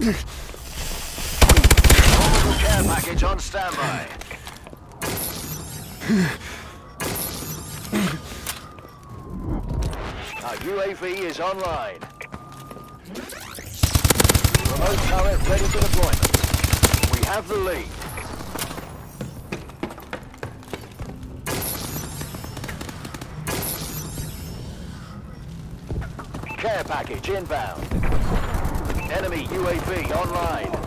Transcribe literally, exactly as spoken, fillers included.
Orbital care package on standby. Our U A V is online. Remote turret ready for deployment. We have the lead. Care package inbound. Enemy U A V online.